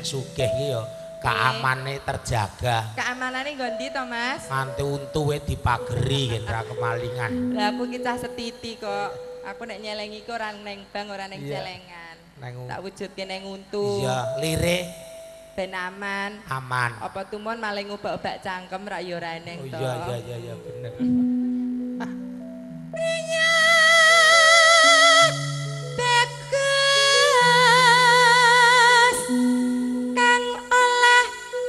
nek sugih iki ya keamane terjaga. Keamanane nggo ndi to, Mas? Nganti untuwe dipageri yen ra kemalingan. Lah aku ki cah setiti kok. Aku nek nyelengi ku ora neng bank, ora neng Iya. celengan. Neng Tak wujudke neng untu. iya, lirik Ben aman. aman. Apa tumon maling ngubak-ubak cangkem rak ya ora neng Oh to. iya bener. Bagus kang olah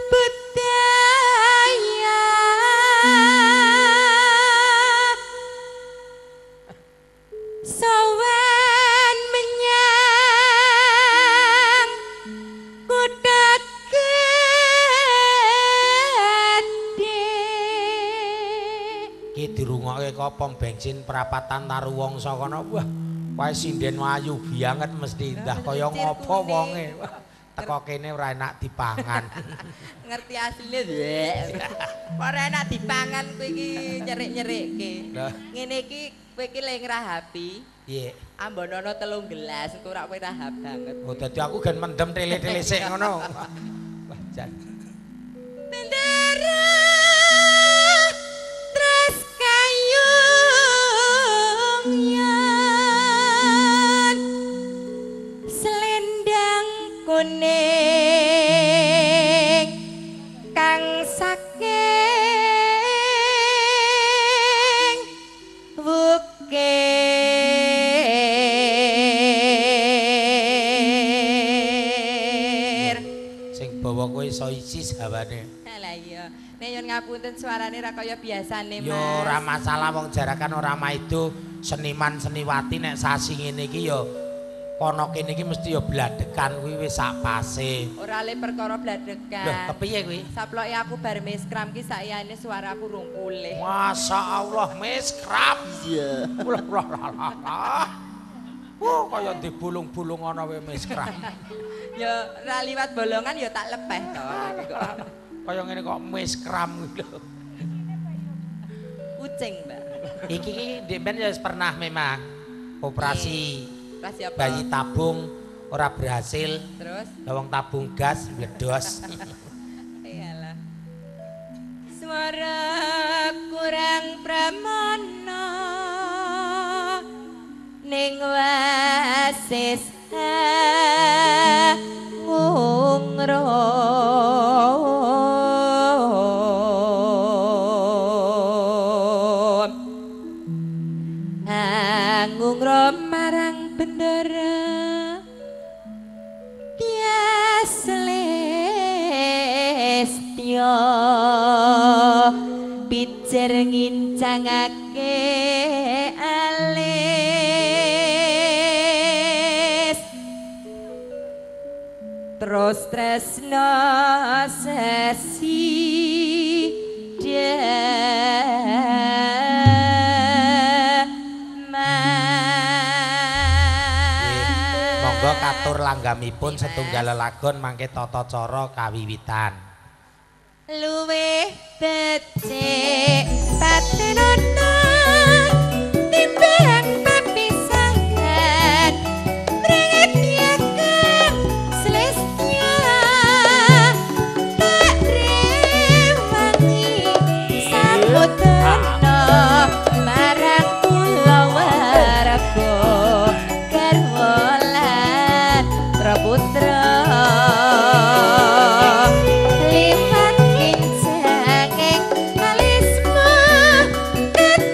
budaya sowan menyang kutha gedhe. Ki dirungokke kok pom bensin perapatan Taruwangsa kono. Wah, wae sinden ayu banget mesti dah kaya ngopo wonge. Wah, teko kene ora enak dipangan. Ngerti asline ora enak dipangan kowe iki nyerik-nyerikke. Lah. Ngene iki kowe iki lek ngrahapi Piye? ambonono 3 gelas engko ora kowe rahap banget. Oh dadi aku gen mendem tele-tele sik ngono. Wah, jan. Bendera tres kayung yan selendang kuning kang saking wukir. Sing bawa kowe iso isis hawane. Lah iya, nek yen ngapunten suarane ra kaya biasane, Mas. Yo ora masalah wong jarakan ora maido seniman seniwati nek sasi ngene iki yo kono kene iki mesti yo bladekan kuwi wis sak pase. Ora le perkara Loh, bladekan. kepiye kuwi? Saploke aku bar meskram ki sakjane suaraku rung pulih. Masya Allah, Miss Krab. Iya. Oh, kaya dibulung-bulung ana we Miss Krab. Ya ra liwat bolongan ya tak lepeh to. Kaya ngene kok Miss Krab kuwi lho. Kucing, Mbak. Iki Demben ya wis pernah memang operasi Operasi apa? bayi tabung ora berhasil. Terus? Lawang tabung gas meledos. Iyalah. Suara kurang pramana ning wasis ngungrom ngungrom marang bendera Tias Lestio pijer ngincangake alis terus tresno sesi Monggo katur langgamipun setunggal lelagon mangke tata cara kawiwitan. luwih becik patenono timbang papisahan brenget yakang selestia tak rewangi samudana marang kula warga garwalan praputra lipat kincanging alismu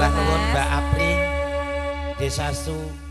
Mas. nuwun Mbak Apri. Desastu